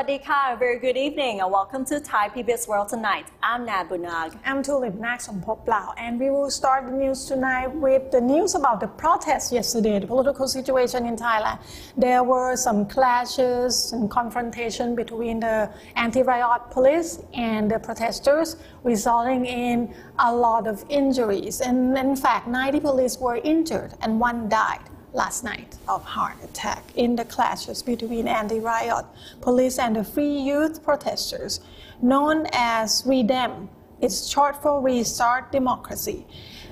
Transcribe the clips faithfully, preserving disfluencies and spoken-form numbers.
Sawadika, very good evening and welcome to Thai P B S World Tonight. I'm Nad Bunag. I'm Tulip Nak-Sompop-Lao, and we will start the news tonight with the news about the protests yesterday, the political situation in Thailand. There were some clashes and confrontation between the anti-riot police and the protesters, resulting in a lot of injuries. And in fact, ninety police were injured and one died last night of heart attack in the clashes between anti-riot police and the Free Youth protesters, known as REDEM. It's short for Restart Democracy.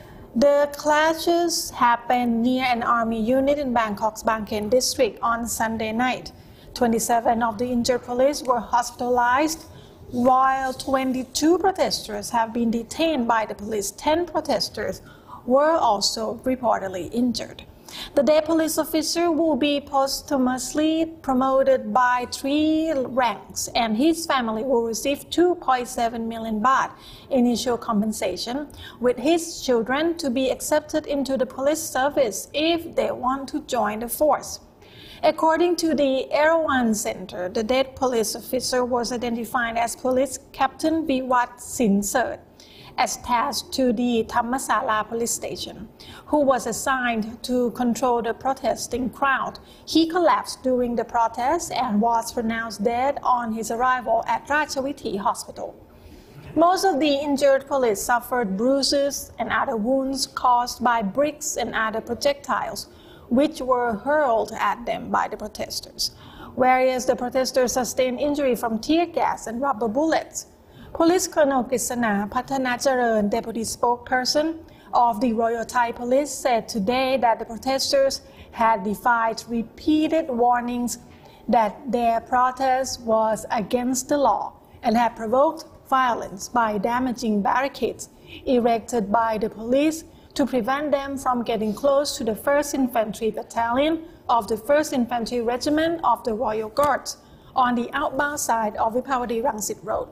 The clashes happened near an army unit in Bangkok's Bangkok district on Sunday night. twenty-seven of the injured police were hospitalized, while twenty-two protesters have been detained by the police. ten protesters were also reportedly injured. The dead police officer will be posthumously promoted by three ranks, and his family will receive two point seven million baht initial compensation, with his children to be accepted into the police service if they want to join the force. According to the Erawan Center, the dead police officer was identified as Police Captain Viwat Sinsert, attached to the Thammasala police station, who was assigned to control the protesting crowd. He collapsed during the protest and was pronounced dead on his arrival at Ratchavithi Hospital. Most of the injured police suffered bruises and other wounds caused by bricks and other projectiles, which were hurled at them by the protesters, whereas the protesters sustained injury from tear gas and rubber bullets. Police Colonel Kisana Pathanacharan, deputy spokesperson of the Royal Thai Police, said today that the protesters had defied repeated warnings that their protest was against the law and had provoked violence by damaging barricades erected by the police to prevent them from getting close to the first Infantry Battalion of the first Infantry Regiment of the Royal Guards on the outbound side of Vipavadi Rangsit Road.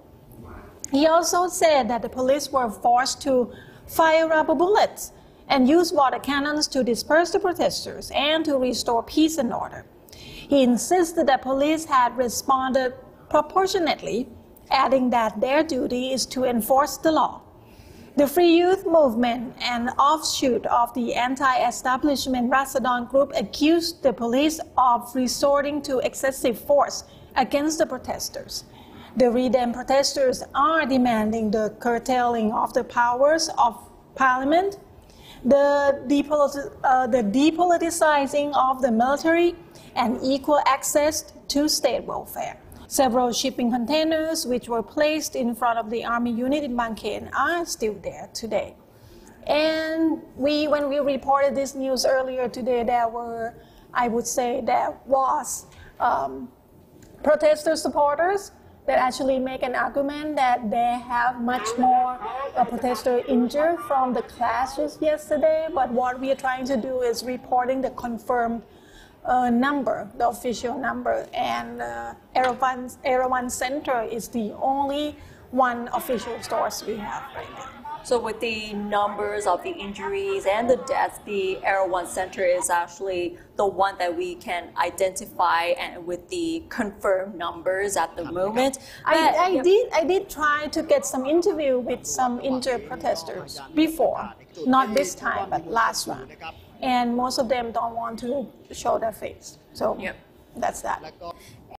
He also said that the police were forced to fire rubber bullets and use water cannons to disperse the protesters and to restore peace and order. He insisted that police had responded proportionately, adding that their duty is to enforce the law. The Free Youth movement, an offshoot of the anti-establishment Rasadon group, accused the police of resorting to excessive force against the protesters. The REDEM protesters are demanding the curtailing of the powers of parliament, the, depoliti uh, the depoliticizing of the military, and equal access to state welfare. Several shipping containers which were placed in front of the army unit in Bangkok are still there today. And we, when we reported this news earlier today, there were, I would say, there was um, protester supporters that actually make an argument that they have much more uh, protesters injured from the clashes yesterday. But what we are trying to do is reporting the confirmed uh, number, the official number. And uh, Erawan, Erawan Center is the only one official source we have right now. So with the numbers of the injuries and the deaths, the Erawan Center is actually the one that we can identify, and with the confirmed numbers at the moment. I, I, yeah. did, I did try to get some interview with some injured protesters before, not this time, but last one. And most of them don't want to show their face. So yeah. That's that.